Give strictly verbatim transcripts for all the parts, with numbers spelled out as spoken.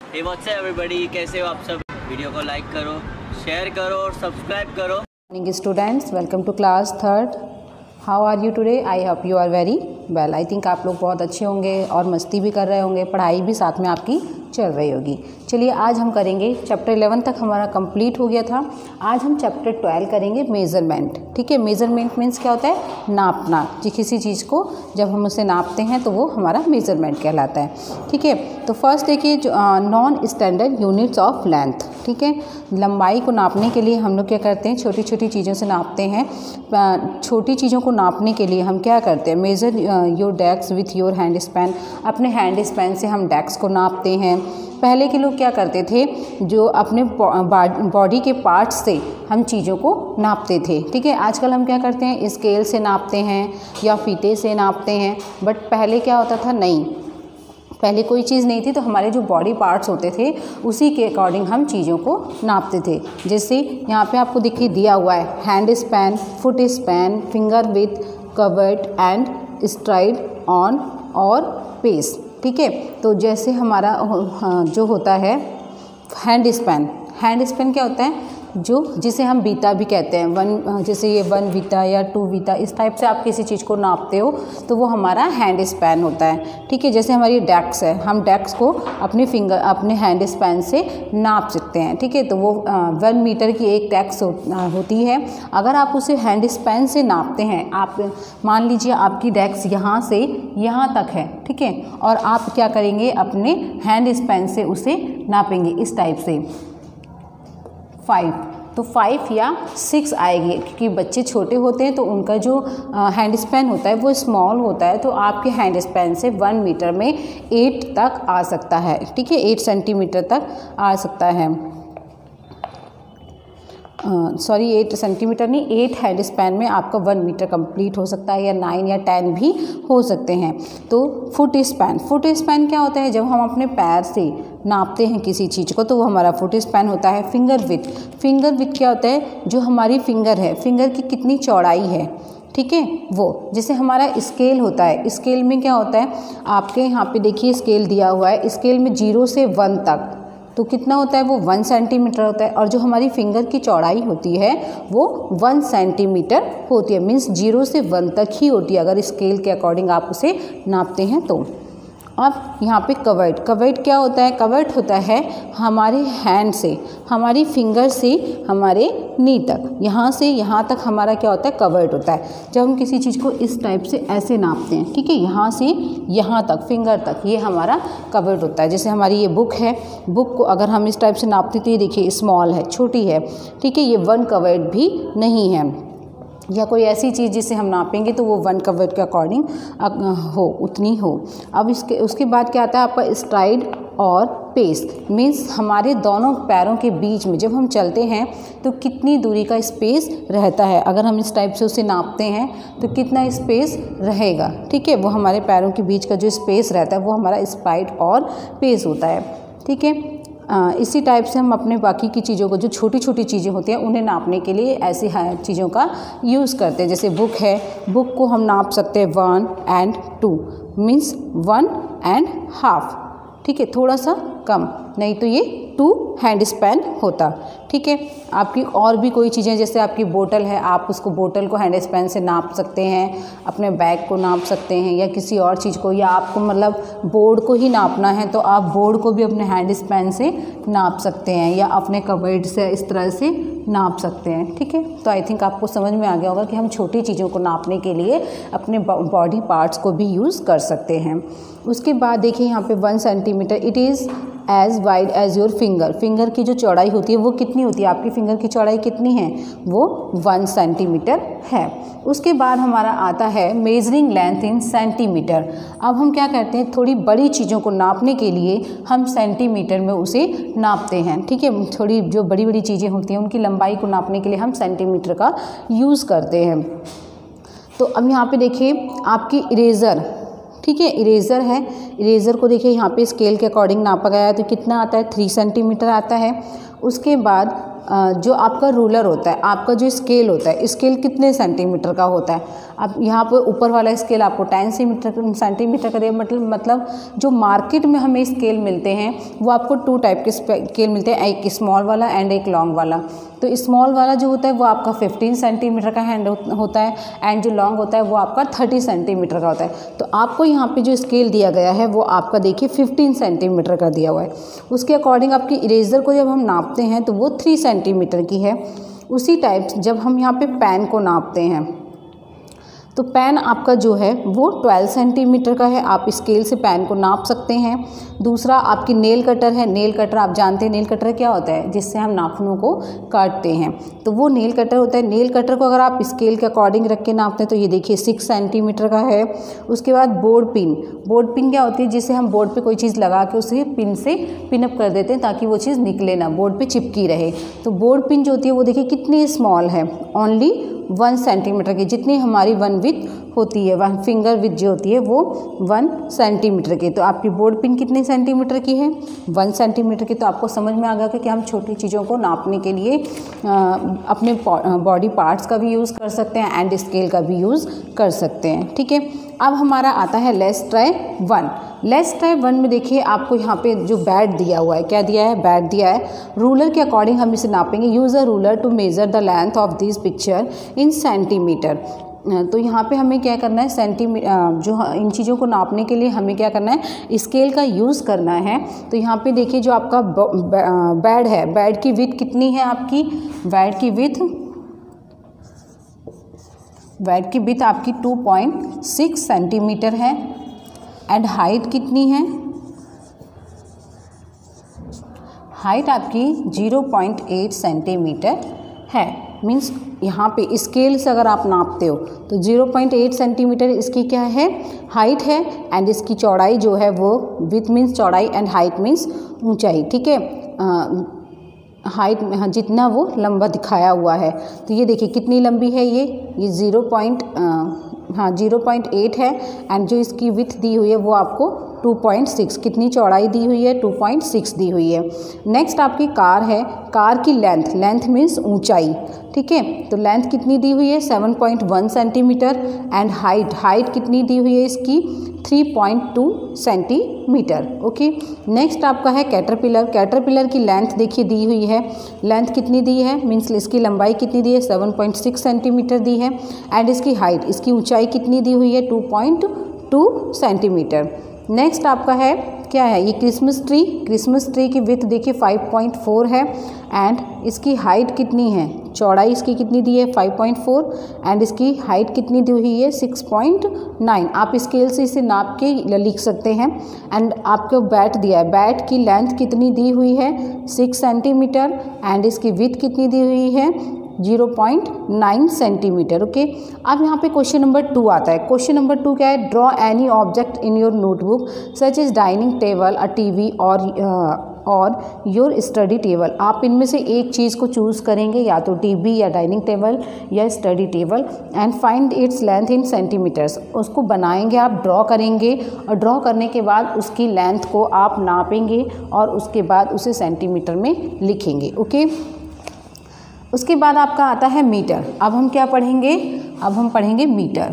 Hey what's up everybody, कैसे हो आप सब। वीडियो को लाइक करो, शेयर करो और सब्सक्राइब करो। Morning students, welcome to class third. How are you today? I hope you are very well. I think आप लोग बहुत अच्छे होंगे और मस्ती भी कर रहे होंगे, पढ़ाई भी साथ में आपकी चल रही होगी। चलिए आज हम करेंगे चैप्टर इलेवन तक हमारा कंप्लीट हो गया था। आज हम चैप्टर ट्वेल्व करेंगे मेज़रमेंट। ठीक है, मेज़रमेंट मीन्स क्या होता है? नापना। जी किसी चीज़ को जब हम उसे नापते हैं तो वो हमारा मेज़रमेंट कहलाता है। ठीक है, तो फर्स्ट देखिए जो non standard units of length. ठीक है, लंबाई को नापने के लिए हम लोग क्या करते हैं? छोटी छोटी चीज़ों से नापते हैं। छोटी चीज़ों को नापने के लिए हम क्या करते हैं? Measure your desk with your hand span. अपने हैंड स्पैन से हम डेस्क को नापते हैं। पहले के लोग क्या करते थे? जो अपने बॉडी के पार्ट्स से हम चीज़ों को नापते थे। ठीक है, आजकल हम क्या करते हैं? स्केल से नापते हैं या फीते से नापते हैं। बट पहले क्या होता था? नहीं, पहले कोई चीज़ नहीं थी तो हमारे जो बॉडी पार्ट्स होते थे उसी के अकॉर्डिंग हम चीज़ों को नापते थे। जैसे यहाँ पे आपको देखिए दिया हुआ है hand span, foot span, finger width covered and stride on और पेस। ठीक है, तो जैसे हमारा जो होता है हैंड स्पैन, हैंड स्पैन क्या होता है? जो जिसे हम बीता भी कहते हैं, वन, जैसे ये वन बीता या टू बीता, इस टाइप से आप किसी चीज़ को नापते हो तो वो हमारा हैंड स्पैन होता है। ठीक है, जैसे हमारी डेस्क है, हम डेस्क को अपने फिंगर अपने हैंड स्पैन से नाप सकते हैं। ठीक है, तो वो वन मीटर की एक डेस्क हो, होती है। अगर आप उसे हैंड स्पैन से नापते हैं, आप मान लीजिए आपकी डेस्क यहाँ से यहाँ तक है। ठीक है, और आप क्या करेंगे? अपने हैंड स्पैन से उसे नापेंगे इस टाइप से फाइव, तो फाइव या सिक्स आएगी, क्योंकि बच्चे छोटे होते हैं तो उनका जो हैंड स्पैन होता है वो स्मॉल होता है। तो आपके हैंड स्पैन से वन मीटर में एट तक आ सकता है। ठीक है, एट सेंटीमीटर तक आ सकता है। सॉरी एट सेंटीमीटर नहीं, एट हैंड स्पैन में आपका वन मीटर कंप्लीट हो सकता है, या नाइन या टेन भी हो सकते हैं। तो फुट स्पैन, फुट स्पैन क्या होता है? जब हम अपने पैर से नापते हैं किसी चीज़ को तो वो हमारा फुट स्पैन होता है। फिंगर विथ, फिंगर विथ क्या होता है? जो हमारी फिंगर है, फिंगर की कितनी चौड़ाई है। ठीक है, वो जैसे हमारा स्केल होता है, स्केल में क्या होता है? आपके यहाँ पे देखिए स्केल दिया हुआ है, स्केल में जीरो से वन तक तो कितना होता है? वो वन सेंटीमीटर होता है। और जो हमारी फिंगर की चौड़ाई होती है वो वन सेंटीमीटर होती है, मीन्स जीरो से वन तक ही होती है अगर स्केल के अकॉर्डिंग आप उसे नापते हैं तो। अब यहाँ पे कवर्ड, कवर्ड क्या होता है? कवर्ड होता है हमारे हैंड से, हमारी फिंगर से हमारे नी तक, यहाँ से यहाँ तक हमारा क्या होता है? कवर्ड होता है। जब हम किसी चीज़ को इस टाइप से ऐसे नापते हैं, ठीक है, यहाँ से यहाँ तक फिंगर तक, ये हमारा कवर्ड होता है। जैसे हमारी ये बुक है, बुक को अगर हम इस टाइप से नापते तो ये देखिए स्मॉल है, छोटी है। ठीक है, ये वन कवर्ड भी नहीं है। या कोई ऐसी चीज़ जिसे हम नापेंगे तो वो वन कवर्ड के अकॉर्डिंग हो, उतनी हो। अब इसके उसके बाद क्या आता है आपका? स्ट्राइड और पेस, मीन्स हमारे दोनों पैरों के बीच में जब हम चलते हैं तो कितनी दूरी का स्पेस रहता है। अगर हम इस टाइप से उसे नापते हैं तो कितना स्पेस रहेगा। ठीक है, वो हमारे पैरों के बीच का जो स्पेस रहता है वो हमारा स्ट्राइड और पेस होता है। ठीक है, आ, इसी टाइप से हम अपने बाकी की चीज़ों को, जो छोटी छोटी चीज़ें होती हैं उन्हें नापने के लिए ऐसी चीज़ों का यूज़ करते हैं। जैसे बुक है, बुक को हम नाप सकते हैं one and two, means one and half. ठीक है, थोड़ा सा कम, नहीं तो ये टू हैंड स्पैन होता। ठीक है, आपकी और भी कोई चीज़ें, जैसे आपकी बोतल है, आप उसको बोतल को हैंड स्पैन से नाप सकते हैं, अपने बैग को नाप सकते हैं, या किसी और चीज़ को, या आपको मतलब बोर्ड को ही नापना है तो आप बोर्ड को भी अपने हैंड स्पैन से नाप सकते हैं, या अपने कवर्ड से इस तरह से नाप सकते हैं। ठीक है, तो आई थिंक आपको समझ में आ गया होगा कि हम छोटी चीज़ों को नापने के लिए अपने बॉडी पार्ट्स को भी यूज़ कर सकते हैं। उसके बाद देखिए यहाँ पे one centimetre, it is as wide as your finger, finger की जो चौड़ाई होती है वो कितनी होती है? आपकी फिंगर की चौड़ाई कितनी है? वो वन सेंटीमीटर है। उसके बाद हमारा आता है मेजरिंग लेंथ इन सेंटीमीटर। अब हम क्या करते हैं? थोड़ी बड़ी चीज़ों को नापने के लिए हम सेंटीमीटर में उसे नापते हैं। ठीक है, थोड़ी जो बड़ी बड़ी चीज़ें होती हैं उनकी लंबाई को नापने के लिए हम सेंटीमीटर का यूज़ करते हैं। तो अब यहाँ पे देखिए आपकी इरेज़र, ठीक है, इरेज़र है, इरेज़र को देखिए यहाँ पे स्केल के अकॉर्डिंग नापा गया है तो कितना आता है? थ्री सेंटीमीटर आता है। उसके बाद जो आपका रूलर होता है, आपका जो स्केल होता है, स्केल कितने सेंटीमीटर का होता है। अब यहाँ पे ऊपर वाला स्केल आपको टेन सेंटीमीटर सेंटीमीटर का दिया, मतलब मतलब जो मार्केट में हमें स्केल मिलते हैं वो आपको टू टाइप के स्केल मिलते हैं, एक स्मॉल वाला एंड एक लॉन्ग वाला। तो स्मॉल वाला जो होता है वो आपका फिफ्टीन सेंटीमीटर का हैंड होता है एंड जो लॉन्ग होता है वो आपका थर्टी सेंटीमीटर का होता है। तो आपको यहाँ पे जो स्केल दिया गया है वो आपका देखिए फिफ्टीन सेंटीमीटर का दिया हुआ है। उसके अकॉर्डिंग आपकी इरेजर को जब हम नापते हैं तो वो थ्री सेंटीमीटर की है। उसी टाइप जब हम यहाँ पे पेन को नापते हैं तो पेन आपका जो है वो ट्वेल्व सेंटीमीटर का है, आप स्केल से पेन को नाप सकते हैं। दूसरा आपकी नेल कटर है, नेल कटर आप जानते हैं नेल कटर क्या होता है, जिससे हम नाखूनों को काटते हैं, तो वो नेल कटर होता है। नेल कटर को अगर आप स्केल के अकॉर्डिंग रख के नापते हैं तो ये देखिए सिक्स सेंटीमीटर का है। उसके बाद बोर्ड पिन, बोर्ड पिन क्या होती है, जिससे हम बोर्ड पे कोई चीज़ लगा के उसे पिन से पिनअप कर देते हैं ताकि वो चीज़ निकले ना, बोर्ड पे चिपकी रहे। तो बोर्ड पिन जो होती है वो देखिए कितनी स्मॉल है, ओनली वन सेंटीमीटर की, जितनी हमारी वन विथ होती है, वन फिंगर विथ जो होती है वो वन सेंटीमीटर की। तो आपकी बोर्ड पिन कितने सेंटीमीटर की है, वन सेंटीमीटर की। तो आपको समझ में आ गया कि हम छोटी चीज़ों को नापने के लिए आ, अपने बॉडी पार्ट्स का भी यूज़ कर सकते हैं एंड स्केल का भी यूज़ कर सकते हैं। ठीक है, अब हमारा आता है let's try one. Let's try one में देखिए आपको यहाँ पे जो बैट दिया हुआ है, क्या दिया है, बैट दिया है। रूलर के अकॉर्डिंग हम इसे नापेंगे। Use a ruler to measure the length of this picture in centimetre. तो यहाँ पे हमें क्या करना है, सेंटीमीटर जो इन चीज़ों को नापने के लिए हमें क्या करना है, स्केल का यूज़ करना है। तो यहाँ पे देखिए जो आपका बैड है, बैड की विड्थ कितनी है आपकी, बैड की विड्थ बैड की विड्थ आपकी टू पॉइंट सिक्स सेंटीमीटर है एंड हाइट कितनी है, हाइट आपकी ज़ीरो पॉइंट एट सेंटीमीटर है। मीन्स यहाँ पे स्केल से अगर आप नापते हो तो ज़ीरो पॉइंट एट सेंटीमीटर इसकी क्या है, हाइट है एंड इसकी चौड़ाई जो है वो विड्थ मीन्स चौड़ाई एंड हाइट मीन्स ऊंचाई। ठीक है, हाइट में हाँ जितना वो लंबा दिखाया हुआ है। तो ये देखिए कितनी लंबी है, ये ये ज़ीरो पॉइंट हाँ ज़ीरो पॉइंट एट है एंड जो इसकी विड्थ दी हुई है वो आपको टू पॉइंट सिक्स, कितनी चौड़ाई दी हुई है, टू पॉइंट सिक्स दी हुई है। नेक्स्ट आपकी कार है, कार की लेंथ, लेंथ मीन्स ऊंचाई। ठीक है, तो लेंथ कितनी दी हुई है, seven point one centimetre and height, height कितनी दी हुई है इसकी, three point two centimetre. Okay, next आपका है कैटरपिलर। कैटरपिलर की लेंथ देखिए दी हुई है, लेंथ कितनी दी है, मीन्स इसकी लंबाई कितनी दी है, सेवन पॉइंट सिक्स सेंटीमीटर दी है एंड इसकी हाइट, इसकी ऊंचाई कितनी दी हुई है, two point two centimetre. Next आपका है क्या है, ये क्रिसमस ट्री, क्रिसमस ट्री की विड्थ देखिए फाइव पॉइंट फोर है एंड इसकी हाइट कितनी है, चौड़ाई इसकी कितनी दी है, फाइव पॉइंट फोर एंड इसकी हाइट कितनी दी हुई है, सिक्स पॉइंट नाइन। आप स्केल से इसे नाप के लिख सकते हैं। एंड आपको बैट दिया है, बैट की लेंथ कितनी दी हुई है, सिक्स सेंटीमीटर एंड इसकी विड्थ कितनी दी हुई है, zero point nine centimetre. Okay, अब यहाँ पे क्वेश्चन नंबर टू आता है। क्वेश्चन नंबर टू क्या है, draw any object in your notebook such is dining table, a TV और और योर स्टडी टेबल। आप इनमें से एक चीज़ को चूज़ करेंगे, या तो टीवी या डाइनिंग टेबल या study table, and find its length in centimetres. उसको बनाएंगे, आप ड्रॉ करेंगे और ड्रॉ करने के बाद उसकी लेंथ को आप नापेंगे और उसके बाद उसे सेंटीमीटर में लिखेंगे। ओके, उसके बाद आपका आता है मीटर। अब हम क्या पढ़ेंगे, अब हम पढ़ेंगे मीटर।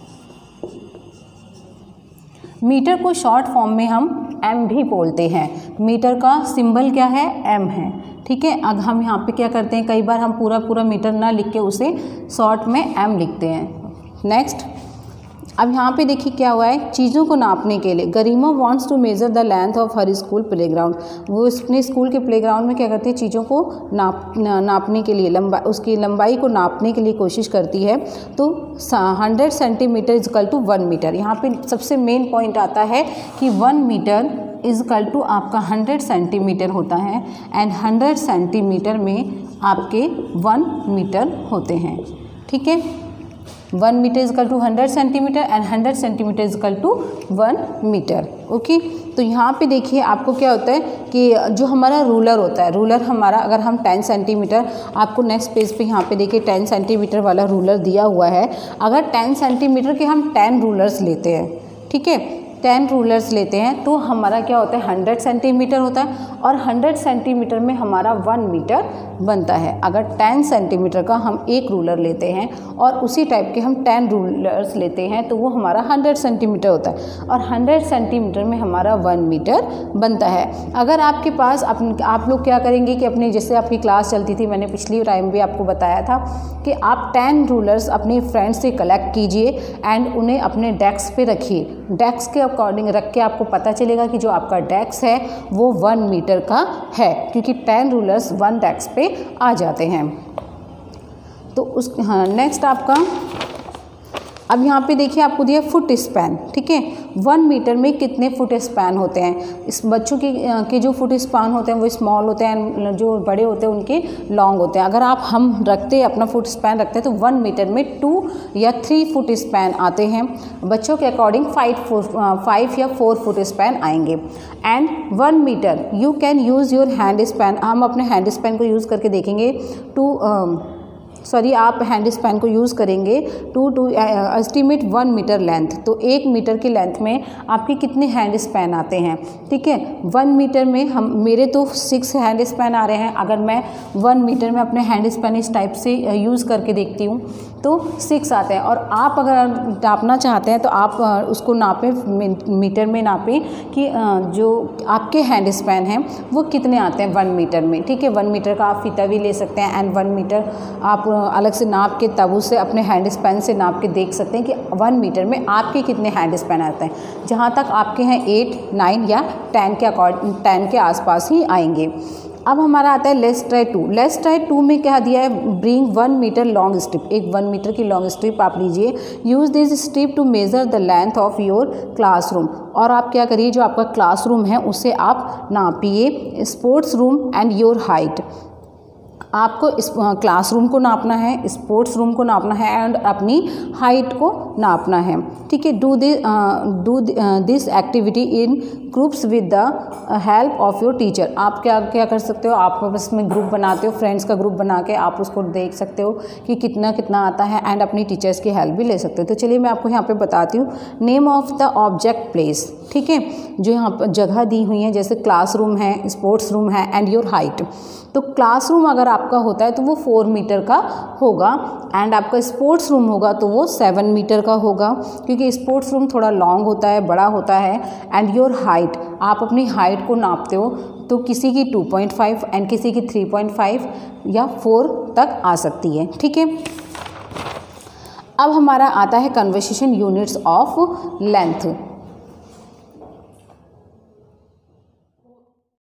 मीटर को शॉर्ट फॉर्म में हम एम भी बोलते हैं। मीटर का सिंबल क्या है, एम है। ठीक है, अब हम यहाँ पे क्या करते हैं, कई बार हम पूरा पूरा मीटर ना लिख के उसे शॉर्ट में एम लिखते हैं। नेक्स्ट, अब यहाँ पे देखिए क्या हुआ है, चीज़ों को नापने के लिए Garima wants to measure the length of her school playground. वो अपने स्कूल के प्लेग्राउंड में क्या करती है, चीज़ों को नाप ना, नापने के लिए लंबा उसकी लंबाई को नापने के लिए कोशिश करती है। तो hundred centimetre equal to one metre. यहाँ पे सबसे मेन पॉइंट आता है कि वन मीटर इजकल टू आपका हंड्रेड सेंटीमीटर होता है एंड हंड्रेड सेंटीमीटर में आपके वन मीटर होते हैं। ठीक है, one metre equal to hundred centimetre and hundred centimetre equal to one metre. Okay, तो यहाँ पे देखिए आपको क्या होता है कि जो हमारा रूलर होता है, रूलर हमारा अगर हम टेन सेंटीमीटर, आपको नेक्स्ट पेज पे यहाँ पे देखिए टेन सेंटीमीटर वाला रूलर दिया हुआ है। अगर टेन सेंटीमीटर के हम टेन रूलर्स लेते हैं, ठीक है, टेन रूलर्स लेते हैं तो हमारा क्या होता है हंड्रेड सेंटीमीटर होता है, और हंड्रेड सेंटीमीटर में हमारा वन मीटर बनता है। अगर टेन सेंटीमीटर का हम एक रूलर लेते हैं और उसी टाइप के हम टेन रूलर्स लेते हैं तो वो हमारा हंड्रेड सेंटीमीटर होता है, और हंड्रेड सेंटीमीटर में हमारा वन मीटर बनता है। अगर आपके पास अपन आप लोग क्या करेंगे कि अपनी जैसे आपकी क्लास चलती थी, मैंने पिछली टाइम भी आपको बताया था कि आप टेन रूलर्स अपने फ्रेंड्स से कलेक्ट कीजिए एंड उन्हें अपने डेस्क पे रखिए। डेस्क के अकॉर्डिंग रख के आपको पता चलेगा कि जो आपका डेस्क है वो वन मीटर का है, क्योंकि टेन रूलर्स वन डेस्क पे आ जाते हैं। तो उस हाँ नेक्स्ट आपका अब यहाँ पे देखिए आपको दिया फुट स्पैन, ठीक है। वन मीटर में कितने फुट स्पैन होते हैं। इस बच्चों के के जो फुट स्पैन होते हैं वो स्मॉल होते हैं, जो बड़े होते हैं उनके लॉन्ग होते हैं। अगर आप हम रखते हैं अपना फुट स्पैन रखते हैं तो वन मीटर में टू या थ्री फुट स्पैन आते हैं। बच्चों के अकॉर्डिंग फाइव फाइव या फोर फुट स्पैन आएंगे। And one metre you can use your hand span, हम अपने हैंड स्पैन को यूज़ करके देखेंगे टू सॉरी आप हैंड स्पैन को यूज़ करेंगे to to estimate one metre length. तो एक मीटर की लेंथ में आपके कितने हैंड स्पैन आते हैं, ठीक है। वन मीटर में हम मेरे तो सिक्स हैंड स्पैन आ रहे हैं। अगर मैं वन मीटर में अपने हैंड स्पैन इस टाइप से यूज़ करके देखती हूँ तो सिक्स आते हैं। और आप अगर नापना चाहते हैं तो आप उसको नापें, मीटर में नापें कि जो आपके हैंड स्पैन हैं वो कितने आते हैं वन मीटर में, ठीक है। वन मीटर का आप फीता भी ले सकते हैं एंड वन मीटर आप अलग से नाप के तब उसे अपने हैंड स्पैन से नाप के देख सकते हैं कि वन मीटर में आपके कितने हैंड स्पैन आते हैं। जहाँ तक आपके हैं एट नाइन या टेन के अकॉर्डिंग टेन के आसपास ही आएंगे। अब हमारा आता है let's try two. Let's try two में क्या दिया है, bring one metre long strip. एक वन मीटर की लॉन्ग स्ट्रिप आप लीजिए। Use this strip to measure the length of your classroom. और आप क्या करिए, जो आपका क्लासरूम है उसे आप नापिए। Sports room and your height, आपको इस क्लासरूम को नापना है, स्पोर्ट्स रूम को नापना है एंड अपनी हाइट को नापना है, ठीक है। Do this do this activity in groups with the help of your teacher. आप क्या क्या कर सकते हो, आप इसमें ग्रुप बनाते हो, फ्रेंड्स का ग्रुप बना के आप उसको देख सकते हो कि कितना कितना आता है एंड अपनी टीचर्स की हेल्प भी ले सकते हो। तो चलिए मैं आपको यहाँ पे बताती हूँ। Name of the object place, ठीक है, जो यहाँ पर जगह दी हुई है, जैसे क्लासरूम है, स्पोर्ट्स रूम है एंड योर हाइट। तो क्लासरूम अगर आपका होता है तो वो फोर मीटर का होगा एंड आपका स्पोर्ट्स रूम होगा तो वो सेवन मीटर का होगा, क्योंकि स्पोर्ट्स रूम थोड़ा लॉन्ग होता है, बड़ा होता है। एंड योर हाइट, आप अपनी हाइट को नापते हो तो किसी की टू पॉइंट फाइव एंड किसी की थ्री पॉइंट फाइव या फोर तक आ सकती है, ठीक है। अब हमारा आता है कन्वर्सेशन यूनिट्स ऑफ लेंथ।